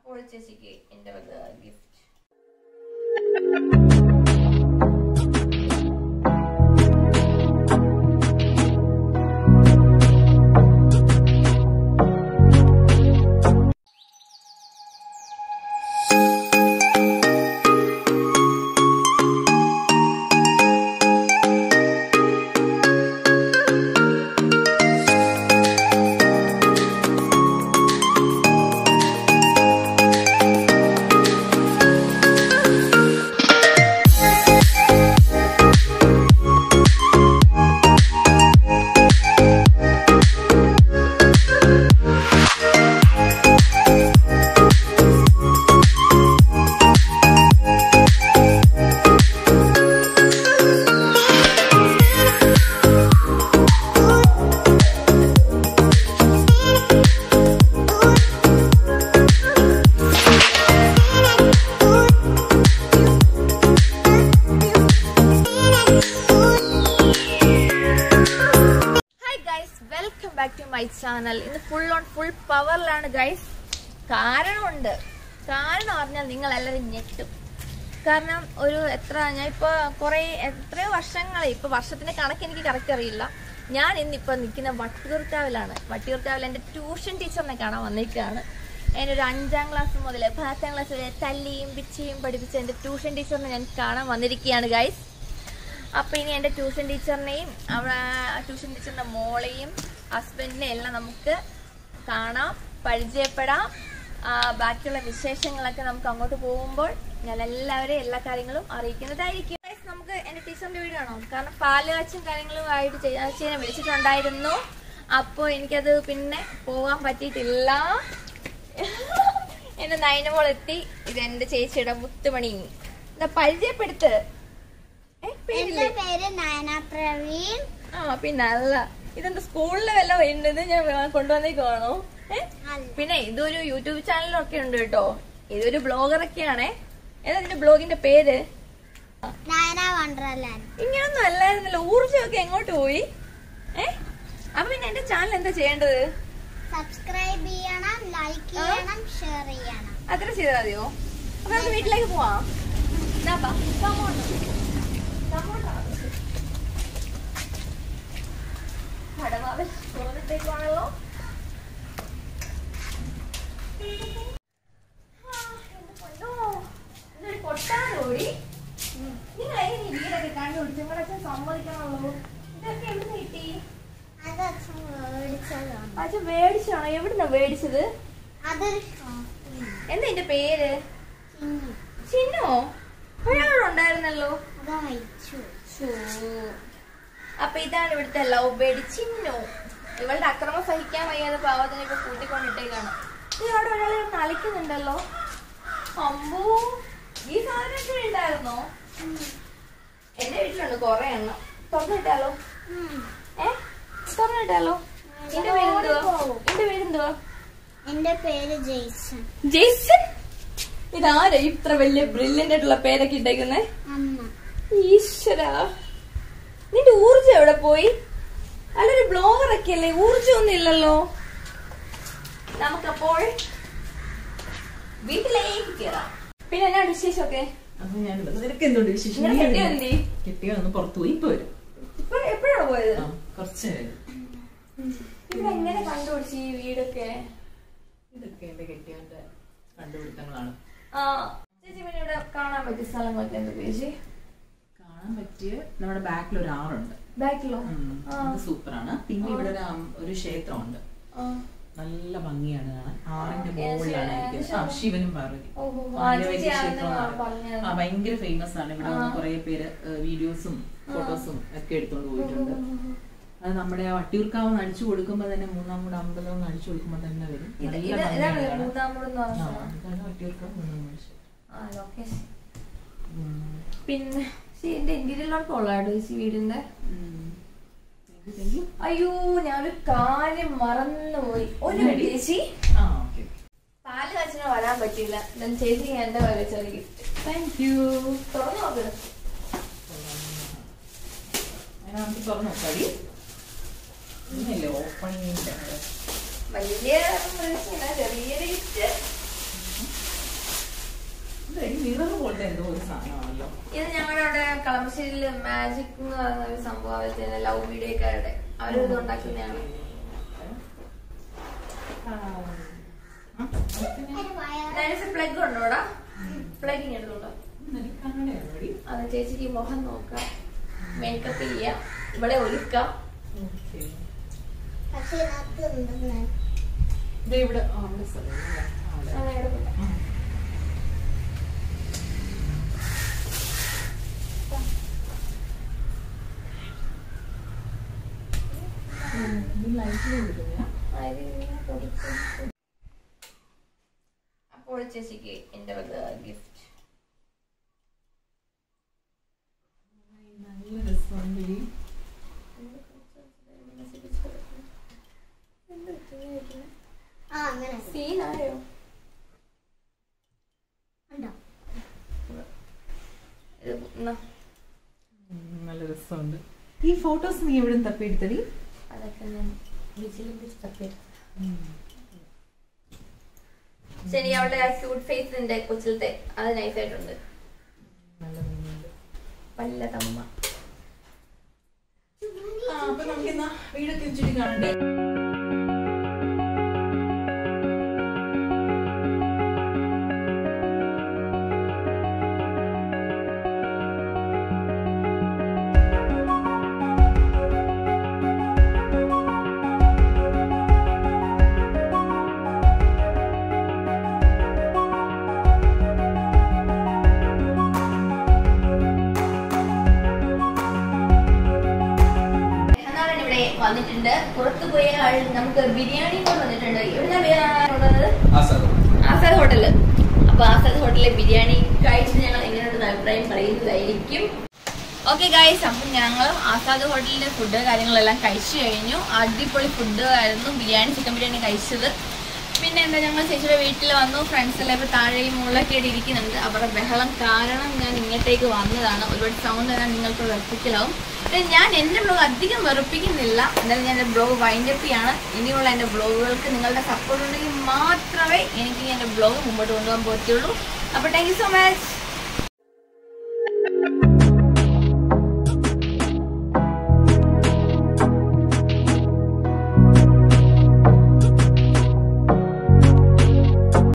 അപ്പോൾ ചേച്ചിക്ക് എൻ്റെ വക ഗിഫ്റ്റ്. മൈ ചാനൽ ഇന്ന് ഫുൾ പവറിലാണ് ഗൈസ്. കാരണമുണ്ട്. കാരണം പറഞ്ഞാൽ നിങ്ങളെല്ലാവരും ഞെട്ടും. കാരണം ഞാൻ ഇപ്പോൾ എത്രയോ വർഷങ്ങളായി, ഇപ്പോൾ വർഷത്തിന്റെ കണക്ക് എനിക്ക് കറക്റ്റ് അറിയില്ല. ഞാൻ ഇന്നിപ്പോൾ നിൽക്കുന്ന വട്ടിയൂർക്കാവിലാണ്. വട്ടിയൂർക്കാവിൽ എൻ്റെ ട്യൂഷൻ ടീച്ചറിനെ കാണാൻ വന്നിരിക്കുകയാണ്. എൻ്റെ ഒരു 5ാം ക്ലാസ് മുതൽ 10ാം ക്ലാസ് വരെ തല്ലിയും പിച്ചിയും പഠിപ്പിച്ച എൻ്റെ ട്യൂഷൻ ടീച്ചറിനെ ഞാൻ കാണാൻ വന്നിരിക്കുകയാണ് ഗൈസ്. അപ്പോൾ ഇനി എൻ്റെ ട്യൂഷൻ ടീച്ചറിനെയും ട്യൂഷൻ ടീച്ചറിൻ്റെ മോളെയും ഹസ്ബൻഡിനെ എല്ലാം നമുക്ക് കാണാം, പരിചയപ്പെടാം. ബാക്കിയുള്ള വിശേഷങ്ങളൊക്കെ നമുക്ക് അങ്ങോട്ട് പോകുമ്പോൾ ഞാൻ എല്ലാവരെയും എല്ലാ കാര്യങ്ങളും അറിയിക്കുന്നതായിരിക്കും. നമുക്ക് എൻ്റെ ടീച്ചറിൻ്റെ വീട് കാണാം. കാരണം പാലുകാച്ചും കാര്യങ്ങളും ആയിട്ട് ചേച്ചിനെ വിളിച്ചിട്ടുണ്ടായിരുന്നു. അപ്പോൾ എനിക്കത് പിന്നെ പോകാൻ പറ്റിയിട്ടില്ല. എൻ്റെ നൈനമോൾ എത്തി. ഇത് എൻ്റെ ചേച്ചിയുടെ മുത്തുമണി. എന്താ പരിചയപ്പെടുത്ത്. പേര് നയന പ്രവീൺ. പിന്നെ അല്ല, ഇതെന്താ സ്കൂളിൽ വല്ല ഉണ്ടെന്ന് ഞാൻ കൊണ്ടുവന്നേക്കുവാണോ? പിന്നെ ഇതൊരു യൂട്യൂബ് ചാനലൊക്കെ ഉണ്ട് കേട്ടോ. ഇതൊരു ബ്ലോഗറൊക്കെയാണേ. ഏതാ ഇതിന്റെ ബ്ലോഗിന്റെ പേര്? ഇങ്ങനൊന്നും അല്ലായിരുന്നല്ലോ. ഊർജ്ജമൊക്കെ എങ്ങോട്ട് പോയി? അപ്പൊ പിന്നെ എന്റെ ചാനൽ എന്താ ചെയ്യേണ്ടത്? സബ്സ്ക്രൈബ് ചെയ്യണം, ലൈക്ക് ചെയ്യണം, ഷെയർ ചെയ്യണം. അത്ര ചെയ്താൽ മതിയോ? അപ്പൊ നമുക്ക് വീട്ടിലേക്ക് പോവാം. തുറന്നിട്ടേക്കുവാണല്ലോ. കൊട്ടാനോടി നിങ്ങൾ എങ്ങനെ വീടൊക്കെ കണ്ടുപിടിച്ചു? നിങ്ങളുടെ അച്ഛൻ സമ്മതിക്കണമല്ലോ. ഇതൊക്കെ എവിടെ കിട്ടി? അച്ഛൻ മേടിച്ചാണോ? എവിടുന്നാ മേടിച്ചത്? എന്താ എന്റെ പേര്? ചിന്നോ? ഒരാളുണ്ടായിരുന്നല്ലോ. അപ്പൊ ഇതാണ് ഇവിടുത്തെ ലവ് ബേർഡ് ചിന്നു. ഇവളുടെ അക്രമം സഹിക്കാൻ വയ്യാതെ പാവത്തിനെ ഇപ്പൊ കൂട്ടിക്കൊണ്ടിട്ടേക്കാണ്. ഇവിടെ ഒരാളെ കളിക്കുന്നുണ്ടല്ലോ. അമ്പൂ, ഈ സാധനമൊക്കെ ഉണ്ടായിരുന്നോ? എന്റെ വീട്ടിലുണ്ട് കൊറേ എണ്ണം. തുറന്നിട്ടാലോ? തുറന്നിട്ടാലോ? എന്റെ പേരെന്തുവാ? എന്റെ പേര് ജെയ്സൺ. ജെയ്സൺ? ഇതാരാ ഇത്ര വലിയ ബ്രില്യന്റ് ആയിട്ടുള്ള പേരൊക്കെ ഇട്ടേക്കുന്നേ? ഈശ്വരാ, നിന്റെ ഊർജ്ജം എവിടെ പോയി? അല്ലൊരു ബ്ലോഗറൊക്കെ അല്ലേ, ഊർജ്ജം ഒന്നും ഇല്ലല്ലോ. നമുക്കപ്പോൾ വീട്ടിലേക്ക് കയറാം. പിന്നെ എന്നാ വിശേഷമൊക്കെ? എപ്പോഴാണ് പോയത്? ഇവിടെ എങ്ങനെ കണ്ടുപിടിച്ചു ഈ വീടൊക്കെ? ഇതൊക്കെ എന്റെ കെട്ടിയവന്റെ കണ്ടുപിടുത്തങ്ങളാണ്. ചേച്ചി പിന്നെ ഇവിടെ കാണാൻ പറ്റിയ സ്ഥലങ്ങളൊക്കെ എന്താ ചേച്ചി? കാണാൻ പറ്റിയ നമ്മുടെ ബാക്കിൽ ഒരു ആറുണ്ട്. ബാക്കിലോ? സൂപ്പറാണ്. പിന്നെ ഇവിടെ ഒരു ക്ഷേത്രമുണ്ട്. നല്ല ഭംഗിയാണ് കാണാൻ. ആറിന്റെ മുകളിലാണ് ശിവനും പാർവതി. ഭയങ്കര ഫേമസ് ആണ്. ഇവിടെ കുറെ പേര് വീഡിയോസും ഫോട്ടോസും ഒക്കെ എടുത്തോണ്ട് പോയിട്ടുണ്ട്. അത് നമ്മുടെ വട്ടിയൂർക്കാവ് നടിച്ചു കൊടുക്കുമ്പോ തന്നെ മൂന്നാമൂട് അമ്പലം നടിച്ചു കൊടുക്കുമ്പോ തന്നെ വരും. വട്ടിയൂർക്കാവ് പിന്നെ ഇന്റീരിയറിലൊക്കെ ഉള്ളാട്ടോ ഈ വീടിന്റെ. അയ്യോ, ഞാനൊരു കാര്യം മറന്നുപോയി. ഒരു ചേച്ചി പാല് കാച്ചിന് വരാൻ പറ്റില്ല. എന്നാലും ചേച്ചി എന്റെ വരെ ചെറിയ ഗിഫ്റ്റ്. Thank you. തുറന്നു നോക്ക്. തുറന്നു നോക്കാടി. വലിയ ചെറിയൊരു ഗിഫ്റ്റ്. മിറർ പോലത്തെ എന്തോ ഒരു സാധനമാണല്ലോ. ഇത് ഞങ്ങളുടെ അവിടെ കളമശ്ശേരിയില് മാജിക് എന്ന് പറയുന്ന ഒരു സംഭവം, ലവ് വീഡിയോക്കാരുടെ അവരിത് ഉണ്ടാക്കുന്നതാണ്. പ്ലഗ് ഉണ്ടോടാ? പ്ലഗിങ് എടുത്തോളൂ. അത് ചേച്ചിക്ക് മുഖം നോക്കാം, മേക്കപ്പ് ചെയ്യാം, ഇവിടെ ഒരുക്കാം. അപ്പോൾ ചേച്ചിക്ക് എന്റെ വക ഗിഫ്റ്റ്. സീനായോ? നല്ല രസമുണ്ട്. ഈ ഫോട്ടോസ് നീ എവിടെ തപ്പിയെടുത്തടി? അതൊക്കെ ഞാൻ തപ്പിയെടുത്തു. ശരി, അവളുടെ ആ ക്യൂട്ട് ഫേസിന്റെ കൊച്ചിലത്തെ അത് നൈസായിട്ടുണ്ട്. പല്ലതമ്മ. അപ്പൊ നമുക്കെന്നാ വീടൊക്കെ വെച്ചിട്ട് കാണണ്ടേ? വന്നിട്ടുണ്ട്. പുറത്തു പോയ ആൾ നമുക്ക് ബിരിയാണി കൊണ്ട് വന്നിട്ടുണ്ട്. ഇവിടെ ആസാദ് ഹോട്ടല്. അപ്പൊ ആസാദ് ഹോട്ടലിലെ ബിരിയാണി കഴിച്ചിട്ട് ഞങ്ങൾ എങ്ങനെയുണ്ടെന്ന് അഭിപ്രായം പറയുന്നതായിരിക്കും. ഓക്കെ ഗൈസ്, അപ്പം ഞങ്ങൾ ആസാദ് ഹോട്ടലിന്റെ ഫുഡ് കാര്യങ്ങളെല്ലാം കഴിച്ചു കഴിഞ്ഞു. അടിപൊളി ഫുഡ് ആയിരുന്നു. ചിക്കൻ ബിരിയാണി കഴിച്ചത്. പിന്നെ എന്താ, ഞങ്ങൾ ചേച്ചിയുടെ വീട്ടിൽ വന്നു. ഫ്രണ്ട്സ് എല്ലാം ഇപ്പോൾ താഴെയും മുകളിലൊക്കെ ആയിട്ട് ഇരിക്കുന്നുണ്ട്. അവരുടെ ബഹളം കാരണം ഞാൻ ഇങ്ങോട്ടേക്ക് വന്നതാണ്. ഒരുപാട് സൗണ്ട് തന്നെ നിങ്ങൾക്ക് വെറുപ്പിക്കലാവും. ഞാൻ എൻ്റെ ബ്ലോഗ് അധികം വെറുപ്പിക്കുന്നില്ല. എന്തായാലും ഞാൻ എൻ്റെ ബ്ലോഗ് വൈൻഡപ്പ് ചെയ്യാണ്. ഇനിയുള്ള എൻ്റെ ബ്ലോഗുകൾക്ക് നിങ്ങളുടെ സപ്പോർട്ട് ഉണ്ടെങ്കിൽ മാത്രമേ എനിക്ക് എൻ്റെ ബ്ലോഗ് മുമ്പോട്ട് കൊണ്ടുപോകാൻ പറ്റുള്ളൂ. അപ്പോൾ താങ്ക് യു സോ മച്ച്.